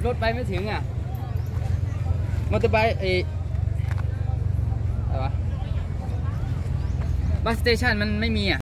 รถไปไม่ถึงอ่ะมอเตอร์ไซค์อะไรวะบัสสเตชันมันไม่มีอ่ะ